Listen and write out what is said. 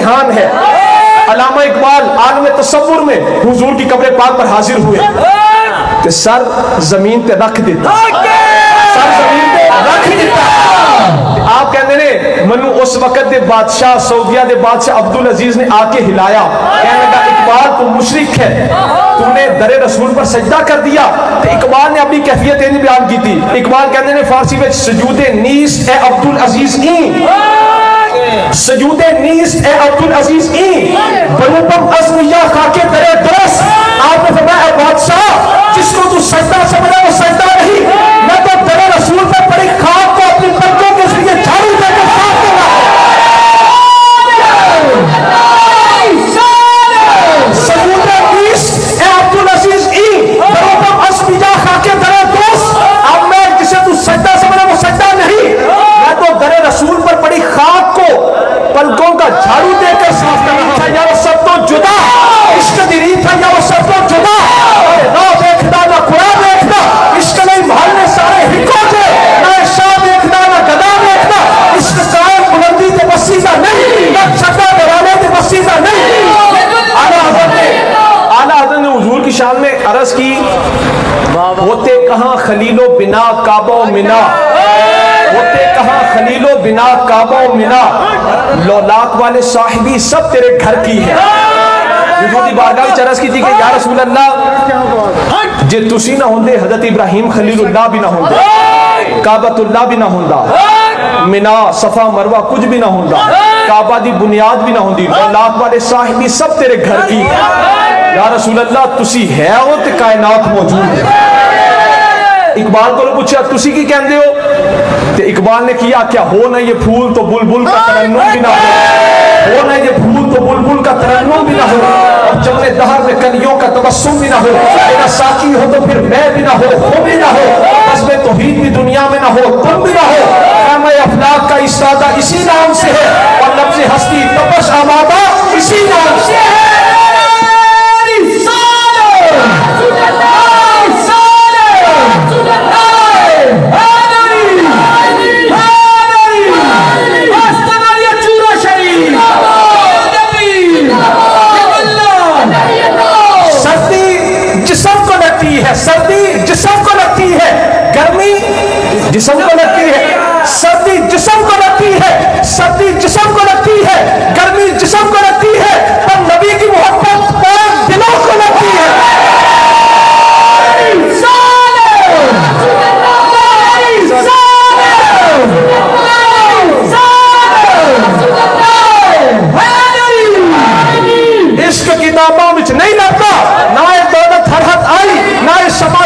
امتحان ہے۔ علامہ اقبال عالم تصور میں حضور کی قبر پاک پر حاضر ہوئے کہ سر زمین تے رکھ دیتا، سر زمین تے رکھ دیتا۔ آپ کہنے نے منو اس وقت دے بادشاہ سعودیہ دے بادشاہ عبدالعزیز نے آ کے ہلایا، کہنے لگا اقبال تو مشرک ہے، تو نے در رسول پر سجدہ کر دیا۔ تو اقبال نے اپنی کیفیت نہیں بیان کی تھی۔ اقبال کہنے نے فارسی میں سجود نیست اے عبدالعزیز این، سجود نیست اے عبدالعزیز این، بروپم ازمیا خاکے درے درست۔ آپ نے فرمایا اے بادشاہ جس کو تو سجدہ سمجھا وہ سجدہ نہیں، میں تو در رسول پر پڑی خاک کو اپنی پلکوں کے ذریعے جھاڑو دے کر صاف کرنا ہے۔ سجود نیست اے عبدالعزیز این، بروپم ازمیا خاکے درے درست۔ اب میں جسے تو سجدہ سمجھا وہ سجدہ نہیں، میں تو در رسول پر پڑی خاک کو پلکوں کا جھاڑو دے کر صاف کر رہا تھا۔ یا وہ سب تو جدا عشق دیری تھا، یا وہ سب تو جدا نہ دیکھنا نہ قرآن دیکھنا، عشق نہیں محلے سارے ہکو تھے، نہ شاہ دیکھنا نہ گدا دیکھنا، عشق قائم بلندی تے بسیزہ نہیں، نہ چھٹا درانے تے بسیزہ نہیں۔ اعلیٰ حضرت نے حضور کی شان میں عرض کی ہوتے کہاں خلیل و بنا کعبہ و منا، ہوتے کہاں خلیل و بنا کعبہ و منا، لولاک والے صاحبی سب تیرے گھر کی ہے۔ حضور کی بارگاہ میں عرض کی تھی کہ یا رسول اللہ جے تسی نہ ہوندے حضرت ابراہیم خلیل اللہ بھی نہ ہوندے، کعبۃ اللہ بھی نہ ہوندا، منا صفا مروہ کچھ بھی نہ ہوندا، کعبہ دی بنیاد بھی نہ ہوندی، لولاک والے صاحبی سب تیرے گھر کی ہے۔ یا رسول اللہ تسی ہے ہو تے کائنات موجود ہے۔ اقبال کو پوچھا تسی کی کہندے ہو؟ تے اقبال نے کیا کیا ہو نہ یہ پھول تو بلبل کا ترنم بھی نہ ہو نہ یہ پھول تو بلبل کا ترنم بھی نہ ہو، اور جمع دہر میں کلیوں کا تبسم بھی نہ ہو، میرا ساقی ہو تو پھر میں بھی نہ ہو، وہ بھی نہ ہو، بس میں توحید بھی دنیا میں نہ ہو، تم بھی نہ ہو۔ خیمہ افلاک کا استادہ اسی نام سے ہے، اور لفظ ہستی تپش آمادہ اسی نام سے ہے۔ سردی جسم کو لگتی ہے، گرمی جسم کو لگتی ہے، سردی جسم کو لگتی ہے، سردی جسم کو لگتی ہے، گرمی جسم کو لگتی ہے، پر نبی کی محبت پاک دلوں کو لگتی ہے۔ عشق کتابوں میں نہیں لگتا، نہ دولت ہر حد آئی، نہ شمال